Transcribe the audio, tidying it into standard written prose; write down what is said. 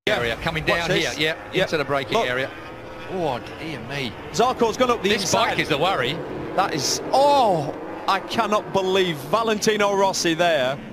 area coming down here, into the braking area. Oh dear me. Zarco's gone up the inside. This bike is the worry. That is, oh, I cannot believe Valentino Rossi there.